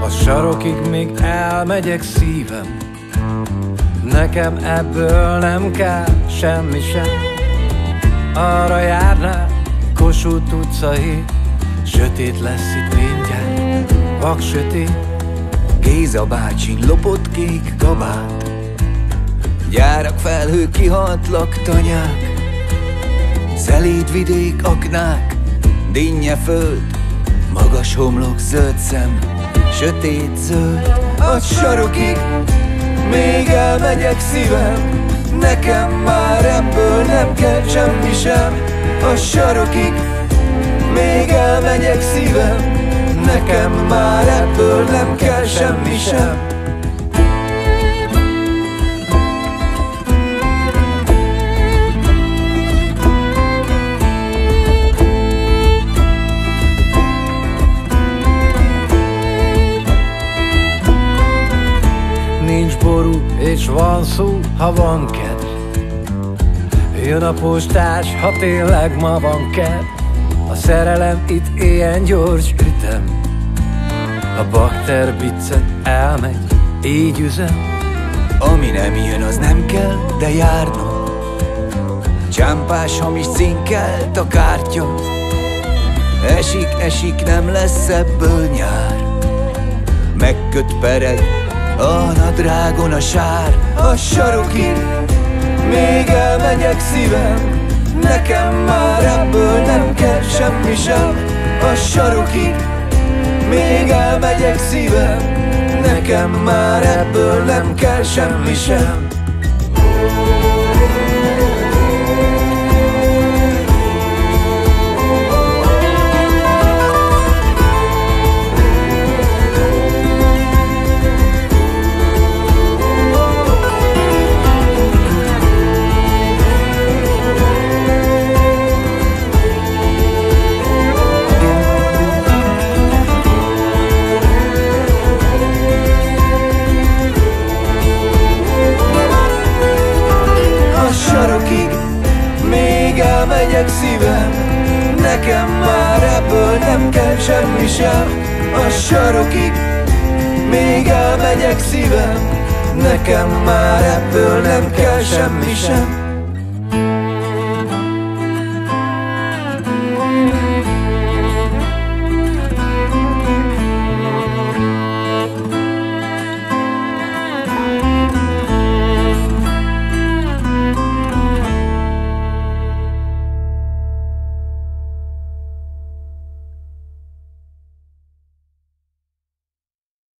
sarokig még elmegyek szívem, nekem ebből nem kell semmi sem. Arra járnál, Kossuth utca 7, sötét lesz itt mindjárt, vak sötét. Géza bácsin lopott kék kabát, gyárak, felhők, kihalt laktanyák, szelíd vidék, aknák, dinnye föld, magas homlok, zöld szem, sötét zöld. A sarokig még elmegyek szívem, nekem már ebből nem kell semmi sem. A sarokig még elmegyek szívem, nekem már ebből nem kell semmi sem. Nincs ború és van szó, ha van kedv. Jön a postás, ha tényleg ma van kedv. A szerelem itt ilyen gyors ütem, a bakter biccet elmegy, így üzem. Ami nem jön, az nem kell, de járna. Csámpás, hamis cinkelt a kártya. Esik, esik, nem lesz ebből nyár. Megköt, pereg a nadrágon a sár. A sarokig még elmegyek szívem, nekem már ebből nem kell semmi sem. A sarokig még elmegyek szívem, nekem már ebből nem kell semmi sem. Még elmegyek szívem, nekem már ebből nem kell semmi sem. A sarokig még elmegyek szívem, nekem már ebből nem kell semmi sem.